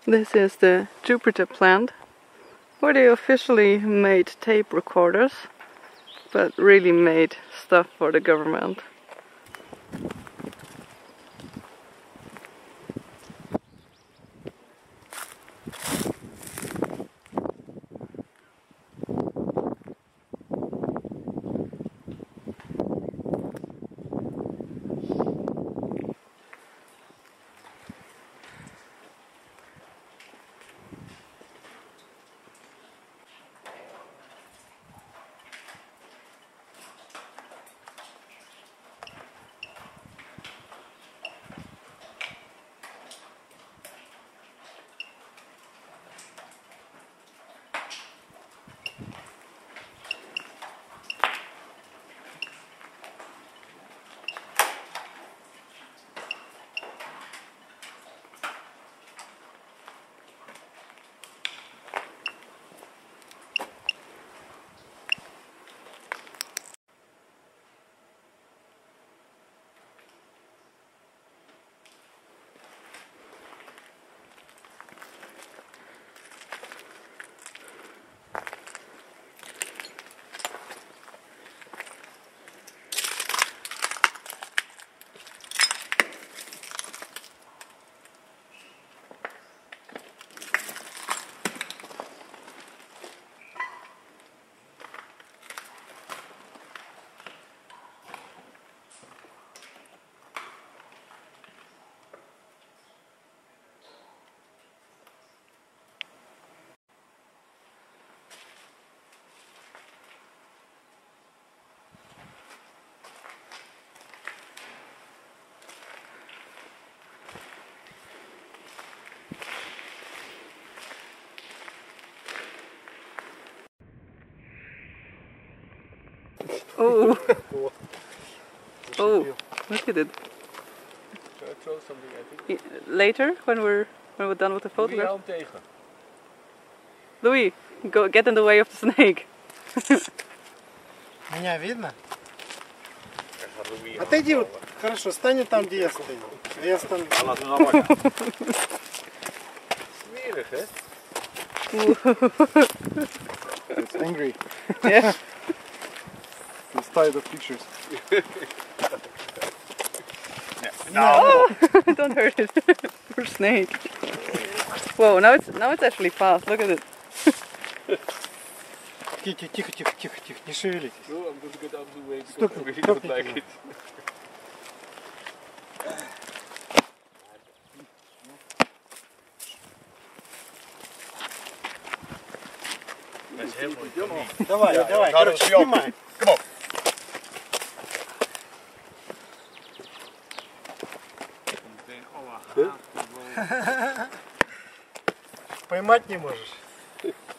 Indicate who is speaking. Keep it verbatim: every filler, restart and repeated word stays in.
Speaker 1: This is the Jupiter plant, where they officially made tape recorders, but really made stuff for the government. Oh, oh, look at it.
Speaker 2: Shall I throw something at it?
Speaker 1: Later, when we're when we're done with the
Speaker 2: Louis,
Speaker 1: photograph.
Speaker 2: hou hem tegen.
Speaker 1: Louis, go get in the way of the snake.
Speaker 3: Меня видно?
Speaker 2: Louis
Speaker 3: Отойди вот, хорошо, стань там, где я стою. Я стану.
Speaker 2: Laten we nou maar gaan. Smerig, hè?
Speaker 3: It's angry.
Speaker 1: Yeah.
Speaker 3: It's tired of pictures.
Speaker 1: No, don't hurt it. Poor snake. Whoa, now it's now it's actually fast. Look at it.
Speaker 3: Тихо, тихо, тихо, тихо, тихо, не шевелитесь.
Speaker 2: No, I'm going to get out of the way because
Speaker 3: Stop
Speaker 2: I
Speaker 3: it,
Speaker 2: really
Speaker 3: stop
Speaker 2: don't
Speaker 3: it.
Speaker 2: like it. Dat is heel mooi.
Speaker 3: Давай,
Speaker 2: Ja,
Speaker 3: давай,
Speaker 2: hou
Speaker 3: короче,
Speaker 2: het op.
Speaker 3: снимай.
Speaker 2: Kom op.
Speaker 3: Поймать не можешь.